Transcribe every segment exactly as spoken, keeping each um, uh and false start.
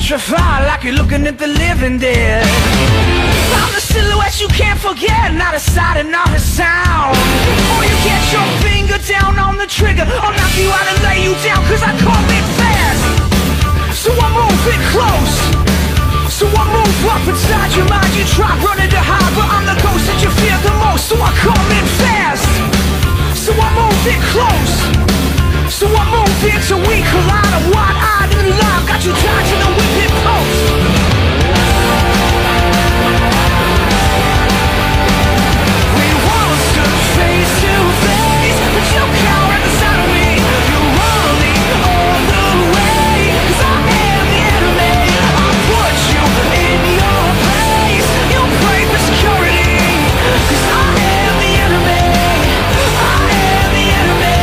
petrified like you're looking at the living dead. I'm the silhouette you can't forget, not a sight and not a sound. Or you get your finger down on the trigger, I'll knock you out and lay you down, cause I come in fast. So I move it close, so I move up inside your mind. You try running to hide, but I'm the ghost that you fear the most. So I come in fast, so I move it close, so I move in till we collide. I'm wide-eyed and alive, got you tied to the whipping post. We once stood face to face, but you cowered inside of me. You're running all the way, cause I am the enemy. I put you in your place, you pray for security, cause I am the enemy. I am the enemy.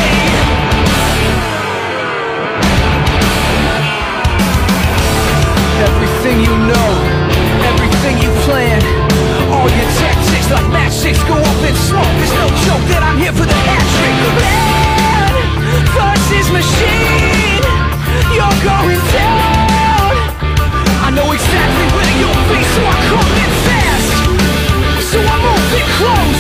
Everything you know, everything you plan, all your tactics like matchsticks go up in smoke. It's no joke that I'm here for the hat-trick. Man versus machine, you're going down. I know exactly where you'll be, so I come in fast, so I move it close,